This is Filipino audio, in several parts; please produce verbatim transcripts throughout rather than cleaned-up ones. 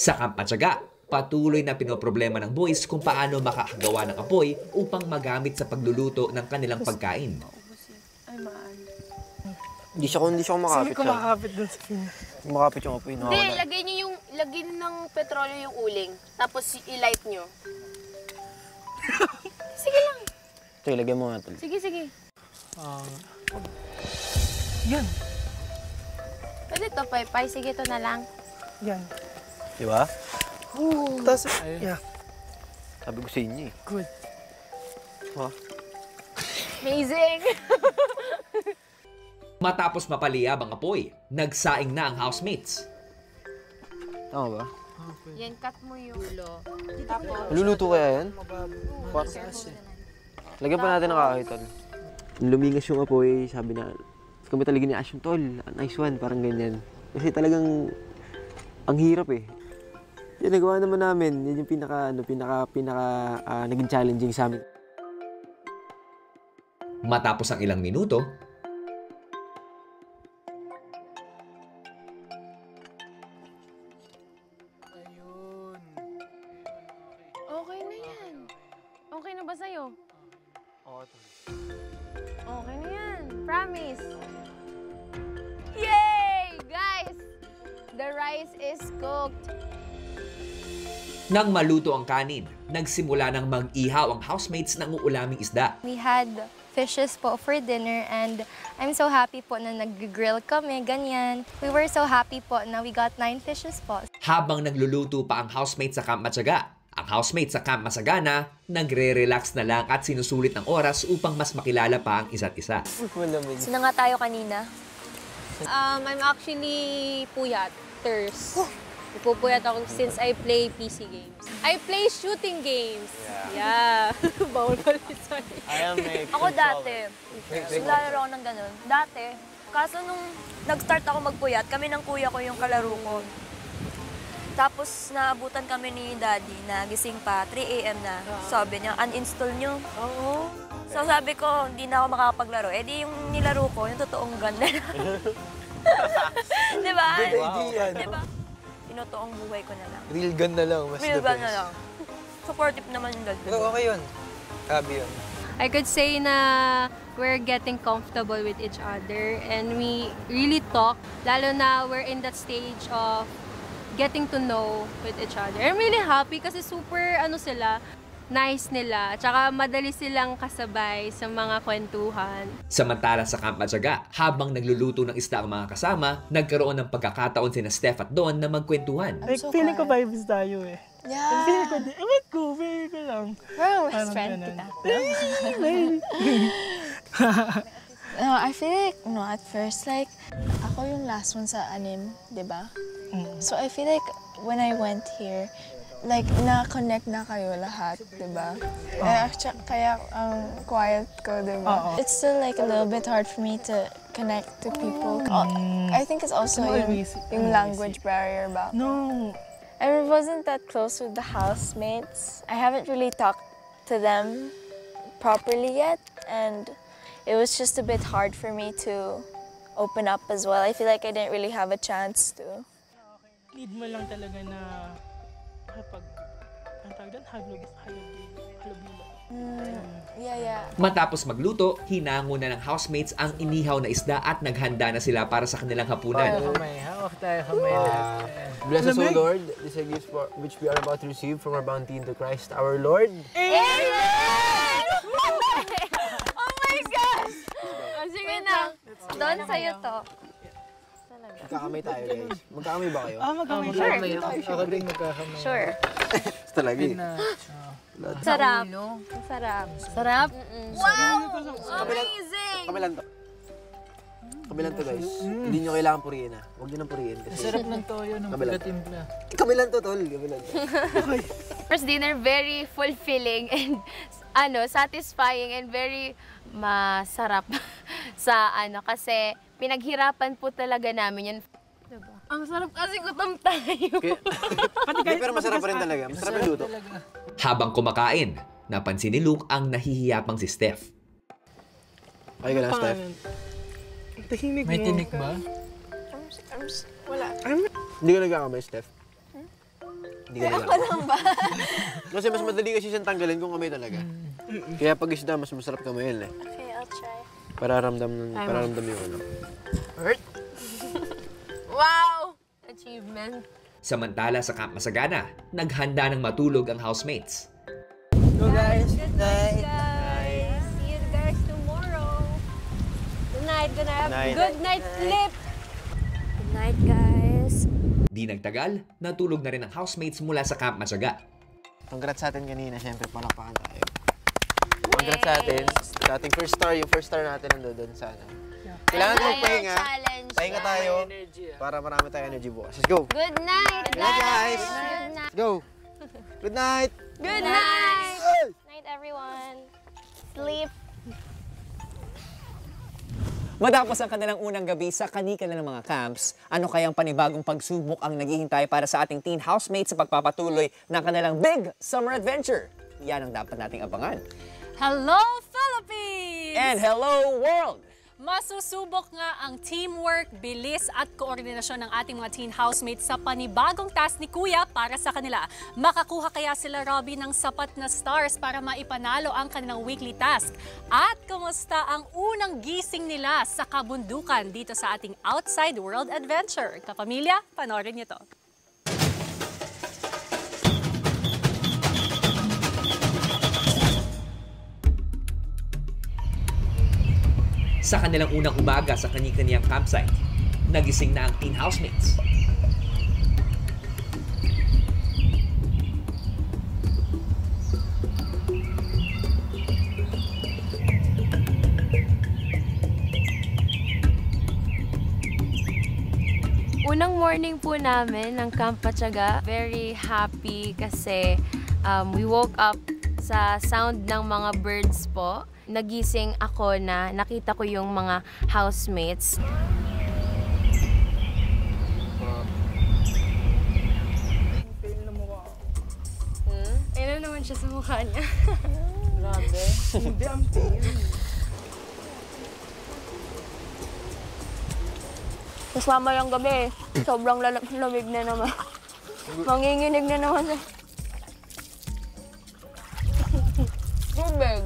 Sa Camp Matyaga, patuloy na pinoproblema ng boys kung paano makakagawa ng apoy upang magamit sa pagluluto ng kanilang pagkain. Ay, maan. Hindi siya, hindi siya kumakapit. Saan kumakapit dun sa pin? Kumakapit yung apoy. Hindi, lagay niyo yung, lagay ng petrolyo yung uling. Tapos i-light niyo. Sige lang. Ito, ilagay mo nga ito. Sige, sige. Uh, yan. Pwede to, Pai. Pai, sige, to na lang. Yan. Diba? Ooh. Tapos, yeah. Sabi ko sa inyo eh. Good. Ha? Amazing! Matapos mapaliyab ang apoy, nagsaing na ang housemates. Tama ba? Yan, cut mo yung ulo. Tapos, Luluto kaya yan? Par Lagyan pa natin ng kahoy, tol. Lumingas yung apoy, sabi na, kami talaga ni Ash, tol, nice one, parang ganyan. Kasi talagang, ang hirap eh. Yan, nagawa naman namin, yan yung pinaka, ano, pinaka, pinaka, uh, naging challenging sa amin. Matapos ang ilang minuto, okay na yan. Okay na ba sa'yo? Oo, Okay na yan. Promise. Yay! Guys! The rice is cooked. nang maluto ang kanin, nagsimula ng mag-ihaw ang housemates ng uulaming isda. We had fishes po for dinner and I'm so happy po na nag-grill kami, ganyan. We were so happy po na we got nine fishes po. Habang nagluluto pa ang housemates sa Camp Matyaga, ang housemates sa Camp Masagana, nagre-relax na lang at sinusulit ng oras upang mas makilala pa ang isa't isa. Sino nga tayo kanina? Um, I'm actually puyat, thirst. Ipupuyat ako since I play P C games. I play shooting games. Yeah. Bawal pala, sorry. I am a Ako dati, naglalaro ako ng ganun. Dati, kaso nung nag-start ako magpuyat, kami ng kuya ko yung kalaro ko. Tapos naabutan kami ni Daddy na gising pa, three A M na. Sabi niya, uninstall nyo. Oo. So sabi ko, hindi na ako makakapaglaro. Eh di yung nilaro ko, yung totoong ganda na. Diba? Good idea. Diba? Tinutoong buhay ko na lang. Real gun na lang, mas Real the gun best. na lang. Supportive naman yung dad. Oo, okay yun. Sabi yun. I could say na we're getting comfortable with each other and we really talk, lalo na we're in that stage of getting to know with each other. I'm really happy kasi super ano sila, nice nila, tsaka madali silang kasabay sa mga kwentuhan. Samantala sa Camp Matyaga, habang nagluluto ng isda ang mga kasama, nagkaroon ng pagkakataon sina Steph at Don na magkwentuhan. Like, so feeling ko hard. vibes tayo eh. Yeah. Feeling ko, ewan ko, feeling ko lang. We're best Parang friend ganun. kita. No, I feel like, no, at first, like, ako yung last one sa anim, di ba? Mm. So I feel like when I went here, like, na-connect na kayo lahat, di ba? Oh. Eh, actually, kaya ang quiet ko, di ba? Oo. It's still like a little bit hard for me to connect to people. Oh, I think it's also Ano yung, easy- yung ano language barrier ba? No. I wasn't that close with the housemates. I haven't really talked to them properly yet, and it was just a bit hard for me to open up as well. I feel like I didn't really have a chance to. Need mo lang talaga na kapag, ang tawag doon, halog, halog, halog, Mm, yeah, yeah. Matapos magluto, hinango na ng housemates ang inihaw na isda at naghanda na sila para sa kanilang hapunan. kamay, hawak tayo kamay. Uh, bless us, O Lamig. Lord, this is a gift for, which we are about to receive from our bounty into Christ, our Lord. Amen! Oh my gosh! Oh, sige na. Don, sa'yo to. Magkakamay tayo, guys. Magkakamay ba kayo? Ah, magkamay Sure. tayo. Ako din magkakamay. Sure. Talaga eh. Sarap. Sarap. Sarap? Wow! Amazing! Kami lang to. Kami lang to, guys. Hindi nyo kailangan purihin, ha? Huwag nyo nang purihin. Kasi Sarap ng toyo ng Kami lang. pagkatimpla. kami lang to, tol. Kami lang to. First dinner, very fulfilling and ano, satisfying and very masarap sa ano kasi pinaghirapan po talaga namin yun. Diba? Ang sarap kasi gutom tayo. Okay. Hindi, pero masarap pa rin talaga. Masarap yung luto. Habang kumakain, napansin ni Luke ang nahihiyapang si Steph. Okay ka lang, Steph. Tahimik May tinik ba? I'm, I'm, wala. Hindi ka nagkakamay, Steph. Hindi ka na lang. Kasi mas madali kasi siyang tanggalin kung kamay talaga. Kaya pag isda, mas masarap kamayin eh. Okay, I'll try. Para ramdam, para ramdam yung ano. Wow! Achievement. Samantala sa Camp Masagana, naghanda ng matulog ang housemates. Go guys! Good night, guys. See you guys tomorrow. Good night, good night. Night. Good night sleep. Good night, guys. Di nagtagal, natulog na rin ang housemates mula sa Camp Matyaga. Congrats sa atin kanina, syempre palakpakan tayo. Congrats sa atin. Sa ating first star, yung first star natin nandun sa ano. Kailangan ko magpahinga. Challenge. Pahinga tayo para marami tayo energy bukas. Let's go! Good night. Good night, guys! Good night. Let's go! Good night! Good night. Night, everyone. Sleep. Matapos ang kanilang unang gabi sa kani-kanilang mga camps, ano kayang panibagong pagsubok ang naghihintay para sa ating teen housemates sa pagpapatuloy ng kanilang big summer adventure? Yan ang dapat nating abangan. Hello, Philippines! And hello, world! Masusubok nga ang teamwork, bilis at koordinasyon ng ating mga teen housemates sa panibagong task ni Kuya para sa kanila. Makakuha kaya sila, Robbie, ng sapat na stars para maipanalo ang kanilang weekly task? At kumusta ang unang gising nila sa kabundukan dito sa ating Outside World Adventure? Kapamilya, panoorin niyo to. Sa kanilang unang umaga sa kani-kaniyang campsite, nagising na ang teen housemates. Unang morning po namin ng Camp Matyaga, very happy kasi um, we woke up sa sound ng mga birds po. Nagising ako na nakita ko yung mga housemates. Hmm? Ayun naman siya sa mukha niya. Grabe. Hindi, ang pain. Tapos mamayang gabi, sobrang lala- lamig na naman. Manginginig na naman siya. Tubig.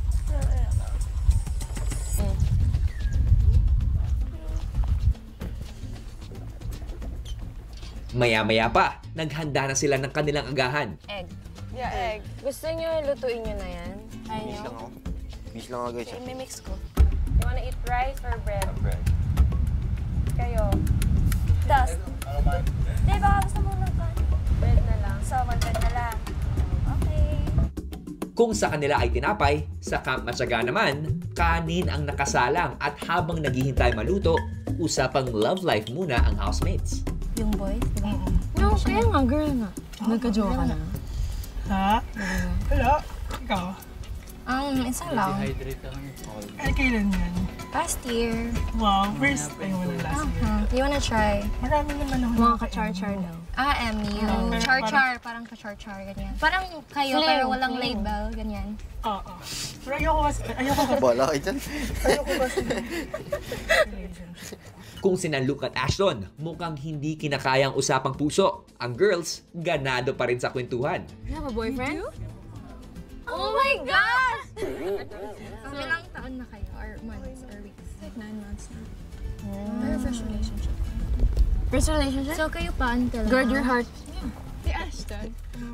Maya-maya pa, naghanda na sila ng kanilang agahan. Egg. Yeah, egg. Gusto niyo lutuin niyo na yan? Bis lang ako. Bis lang ako guys. May mix ko. You wanna eat rice or bread? Bread. Kayo? Tapos, di ba gusto mo ng kanin? Bread na lang. So, mag-bread na lang. Okay. Kung sa kanila ay tinapay, sa Camp Matyaga naman, kanin ang nakasalang at habang naghihintay maluto, usapang love life muna ang housemates. Yung boys, di ba? No, kaya nga, girl nga. Nagka-joke ka na. Ha? Wala. Ikaw? Um, isa lang. Ay, kailan yan? Last year. Wow, first time mo na last year. Uh-huh. You wanna try? Marami naman ako. Mga ka-char-char daw. Ah, M U. Ah, pero Char-char, parang ka-char-char, ganyan. Parang kayo, Fling, pero walang fling. label, ganyan. Oo. Pero ayoko kasi, ayoko kasi, Bala kayo dyan. ayoko kasi. Relationship. Kung si Nanluk at Ashton, mukhang hindi kinakayang usapang puso. Ang girls, ganado pa rin sa kwentuhan. You have a boyfriend? Oh my gosh! Um, ilang taon na kayo? Or months? Or weeks? Like nine months now. Pero first relationship. First relationship? So kayo paano talaga? Guard your heart. Si Ashton.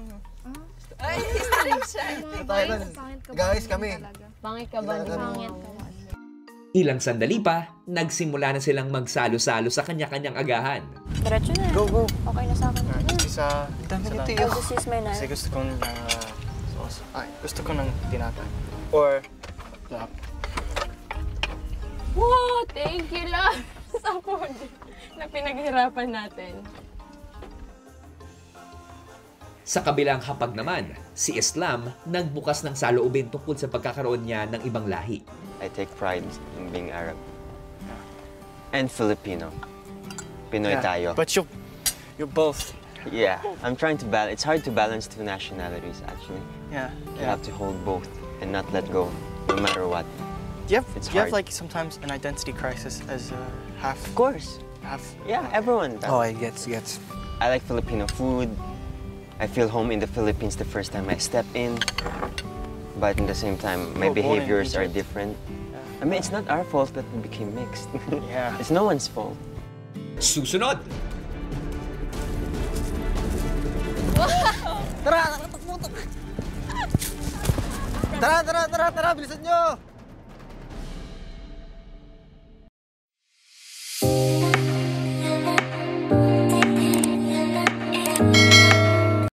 Guys, kami. Pangit ka ba? Pangit. Ilang sandali pa, nagsimula na silang magsalo-salo sa kanya-kanyang agahan. Diretso na. Go, go. Okay na sa akin. Isa, Dami nito I'll yun. just use my kasi knife. gusto ko ng uh, sauce. Ay, gusto ko ng tinapay. Or, lap. Wow! Thank you, love! Sa food na pinaghirapan natin. Sa kabilang hapag naman, si Islam nagbukas ng saloobin tungkol sa pagkakaroon niya ng ibang lahi. I take pride in being Arab. And Filipino. Pinoy tayo. But you, you're both. Yeah, I'm trying to balance. It's hard to balance two nationalities, actually. Yeah. You yeah. have to hold both and not let go, no matter what. Do you have, It's do you have hard. like sometimes an identity crisis as a half? Of course. Half. Yeah, everyone does. Oh, I gets gets. I like Filipino food. I feel home in the Philippines the first time I step in. But in the same time, my We're born in behaviors are Egypt. different. I mean, it's not our fault that we became mixed. Yeah. It's no one's fault. Susunod! Tara, tara, tara, tara, tara, bilisan nyo!